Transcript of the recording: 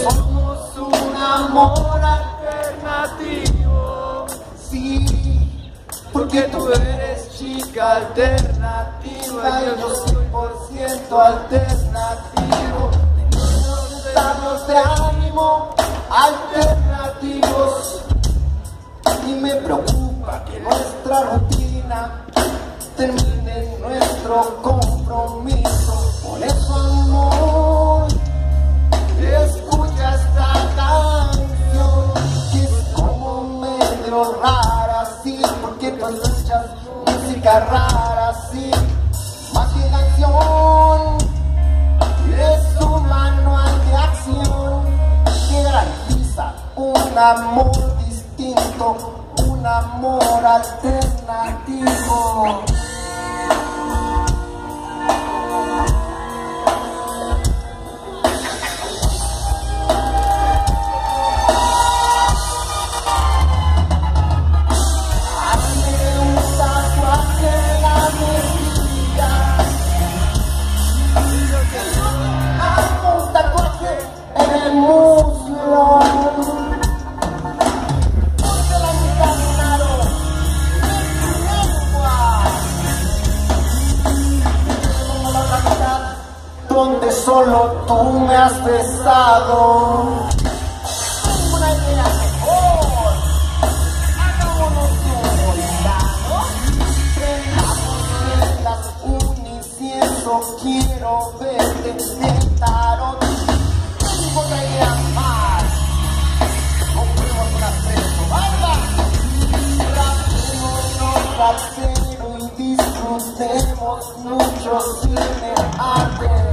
Somos un amor alternativo. Sí, porque tú eres chica alternativa. Yo soy 100% alternativo. Tenemos estados de ánimo alternativos. Y me preocupa que nuestra rutina termine nuestro compromiso. Por eso, amor, escucha esta canción, que es como medio rara, sí, porque tú escuchas música rara, sí, más que canción, es un manual de acción que garantiza un amor distinto, un amor alternativo. Donde solo tú me has besado. Tengo una idea mejor. Hagámonos un volcano. Prendamos las unincienso. Quiero verte en tarot. Tengo otra idea más. Compremos una preso. ¡Anda! Rapémonos al cero y disfrutemos mucho cine arte.